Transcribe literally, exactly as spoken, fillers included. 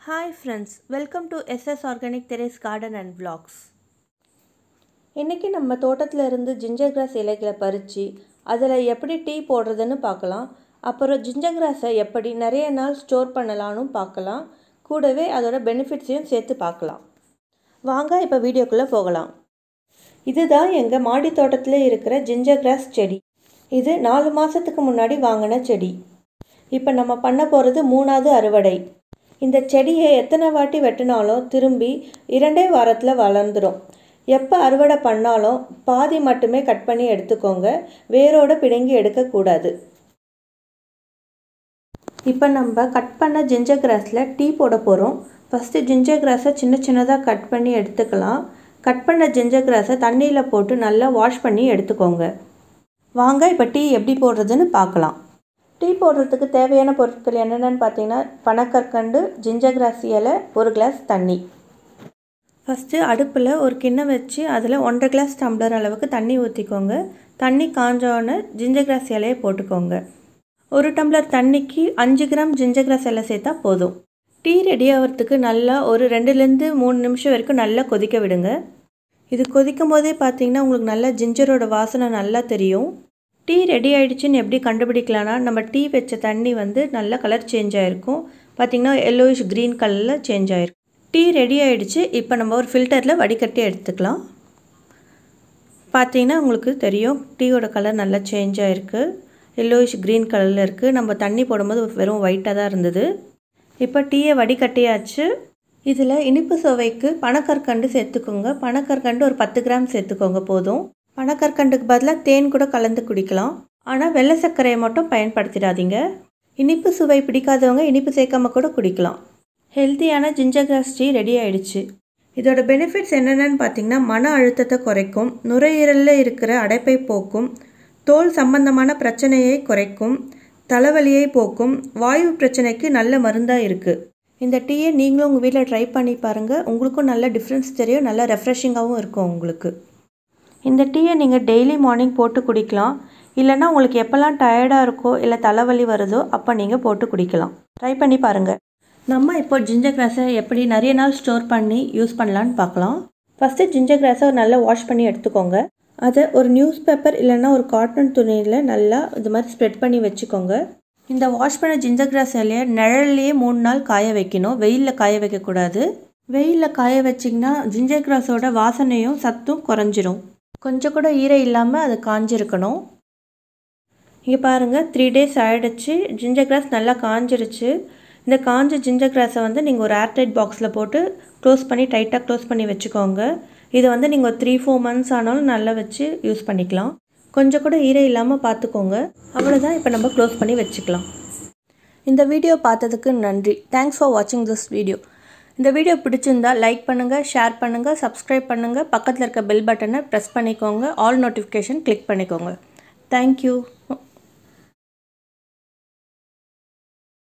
Hi friends, welcome to S S Organic Terrace Garden and Vlogs. இன்னைக்கு நம்ம தோட்டத்துல இருந்து ஜிஞ்சர் கிராஸ் இலைகளை பறிச்சு அதில் எப்படி டீ போடுறதுன்னு பார்க்கலாம். அப்புறம் ஜிஞ்சர் கிராஸை எப்படி நிறைய நாள் ஸ்டோர் பண்ணலாம்னு பார்க்கலாம். கூடவே அதோட பெனிஃபிட்ஸையும் சேர்த்து பார்க்கலாம். வாங்க இப்போ வீடியோக்குள்ளே போகலாம். இதுதான் எங்கள் மாடி தோட்டத்தில் இருக்கிற ஜிஞ்சர் கிராஸ் செடி. இது நாலு மாதத்துக்கு முன்னாடி வாங்கின செடி. இப்போ நம்ம பண்ண போகிறது மூணாவது அறுவடை. இந்த செடியை எத்தனை வாட்டி வெட்டினாலும் திரும்பி இரண்டே வாரத்தில் வளர்ந்துடும். எப்போ அறுவடை பண்ணாலும் பாதி மட்டுமே கட் பண்ணி எடுத்துக்கோங்க, வேரோடு பிடுங்கி எடுக்கக்கூடாது. இப்போ நம்ம கட் பண்ண ஜிஞ்சர் கிராஸில் டீ போட போகிறோம். ஃபஸ்ட்டு ஜிஞ்சர் கிராஸை சின்ன சின்னதாக கட் பண்ணி எடுத்துக்கலாம். கட் பண்ண ஜிஞ்சர் கிராஸை தண்ணியில் போட்டு நல்லா வாஷ் பண்ணி எடுத்துக்கோங்க. வாங்க இப்போ டீ எப்படி போடுறதுன்னு பார்க்கலாம். டீ போடுறதுக்கு தேவையான பொருட்கள் என்னென்னு பார்த்தீங்கன்னா, பனக்கற்கண்டு, ஜிஞ்சர் கிராஸ் இலை, ஒரு கிளாஸ் தண்ணி. ஃபஸ்ட்டு அடுப்பில் ஒரு கிண்ணம் வச்சு அதில் ஒன்றரை கிளாஸ் டம்ளர் அளவுக்கு தண்ணி ஊற்றிக்கோங்க. தண்ணி காஞ்சோடனே ஜிஞ்சர் கிராஸ் இலையை போட்டுக்கோங்க. ஒரு டம்ளர் தண்ணிக்கு அஞ்சு கிராம் ஜிஞ்சர் கிராஸ் இலை சேர்த்தா போதும். டீ ரெடி ஆகிறதுக்கு நல்லா ஒரு ரெண்டுலேருந்து மூணு நிமிஷம் வரைக்கும் நல்லா கொதிக்க விடுங்க. இது கொதிக்கும் போதே பார்த்தீங்கன்னா உங்களுக்கு நல்லா ஜிஞ்சரோட வாசனை நல்லா தெரியும். டீ ரெடி ஆகிடுச்சின்னு எப்படி கண்டுபிடிக்கலான்னா, நம்ம டீ வச்ச தண்ணி வந்து நல்ல கலர் சேஞ்ச் ஆகிருக்கும். பார்த்திங்கன்னா எல்லோயிஷ் க்ரீன் கலரில் சேஞ்ச் ஆகிருக்கும். டீ ரெடி ஆகிடுச்சு. இப்போ நம்ம ஒரு ஃபில்டரில் வடிகட்டி எடுத்துக்கலாம். பார்த்திங்கன்னா உங்களுக்கு தெரியும் டீயோட கலர் நல்லா சேஞ்ச் ஆகிருக்கு. எல்லோயிஷ் க்ரீன் கலரில் இருக்குது. நம்ம தண்ணி போடும்போது வெறும் ஒயிட்டாக தான் இருந்தது. இப்போ டீயை வடிகட்டியாச்சு. இதில் இனிப்பு சுவைக்கு பனக்கற்கண்டு சேர்த்துக்கோங்க. பனக்கற்கண்டு ஒரு பத்து கிராம் சேர்த்துக்கோங்க போதும். பனக்கற்கண்டுக்கு பதிலாக தேன் கூட கலந்து குடிக்கலாம். ஆனால் வெள்ளை சர்க்கரையை மட்டும் பயன்படுத்திடாதீங்க. இனிப்பு சுவை பிடிக்காதவங்க இனிப்பு சேர்க்காம கூட குடிக்கலாம். ஹெல்த்தியான ஜிஞ்சர் கிராஸ் டீ ரெடி ஆகிடுச்சு. இதோட பெனிஃபிட்ஸ் என்னென்னு பார்த்தீங்கன்னா, மன அழுத்தத்தை குறைக்கும், நுரையீரலில் இருக்கிற அடைப்பை போக்கும், தோல் சம்பந்தமான பிரச்சனையை குறைக்கும், தலைவலியை போக்கும், வாயு பிரச்சனைக்கு நல்ல மருந்தாக இருக்குது. இந்த டீயை நீங்களும் உங்கள் வீட்டில் ட்ரை பண்ணி பாருங்கள். உங்களுக்கும் நல்ல டிஃப்ரென்ஸ் தெரியும், நல்லா ரெஃப்ரெஷிங்காகவும் இருக்கும் உங்களுக்கு. இந்த டீயை நீங்கள் டெய்லி மார்னிங் போட்டு குடிக்கலாம். இல்லைன்னா உங்களுக்கு எப்போல்லாம் டயர்டாக இருக்கோ இல்லை தலைவலி வருதோ அப்போ நீங்கள் போட்டு குடிக்கலாம். ட்ரை பண்ணி பாருங்கள். நம்ம இப்போ ஜிஞ்சர் கிராஸை எப்படி நிறைய நாள் ஸ்டோர் பண்ணி யூஸ் பண்ணலான்னு பார்க்கலாம். ஃபஸ்ட்டு ஜிஞ்சர் கிராஸை நல்லா வாஷ் பண்ணி எடுத்துக்கோங்க. அதை ஒரு நியூஸ் பேப்பர் இல்லைன்னா ஒரு காட்டன் துணியில் நல்லா இது மாதிரி ஸ்ப்ரெட் பண்ணி வச்சுக்கோங்க. இந்த வாஷ் பண்ண ஜிஞ்சர் கிராஸ் இலையை நிழல்லையே மூணு நாள் காய வைக்கணும். வெயிலில் காய வைக்கக்கூடாது. வெயிலில் காய வச்சிங்கன்னா ஜிஞ்சர் கிராஸோட வாசனையும் சத்தும் குறைஞ்சிரும். கொஞ்சம் கூட ஈரம் இல்லாமல் அது காஞ்சிருக்கணும். இங்கே பாருங்கள், த்ரீ டேஸ் ஆகிடுச்சு. ஜிஞ்சர் கிராஸ் நல்லா காஞ்சிருச்சு. இந்த காஞ்ச ஜிஞ்சர் கிராஸை வந்து நீங்கள் ஒரு ஏர்டைட் பாக்ஸில் போட்டு க்ளோஸ் பண்ணி டைட்டாக க்ளோஸ் பண்ணி வச்சுக்கோங்க. இதை வந்து நீங்கள் ஒரு த்ரீ ஃபோர் மந்த்ஸ் ஆனாலும் நல்லா வச்சு யூஸ் பண்ணிக்கலாம். கொஞ்சம் கூட ஈரம் இல்லாமல் பார்த்துக்கோங்க. அவ்வளோதான். இப்போ நம்ம க்ளோஸ் பண்ணி வச்சுக்கலாம். இந்த வீடியோ பார்த்ததுக்கு நன்றி. தேங்க்ஸ் ஃபார் வாட்சிங் திஸ் வீடியோ. இந்த வீடியோ பிடிச்சிருந்தா லைக் பண்ணுங்கள், ஷேர் பண்ணுங்கள், சப்ஸ்கிரைப் பண்ணுங்கள். பக்கத்தில் இருக்க பெல் பட்டனை ப்ரெஸ் பண்ணிக்கோங்க. ஆல் நோட்டிஃபிகேஷன் கிளிக் பண்ணிக்கோங்க. தேங்க்யூ.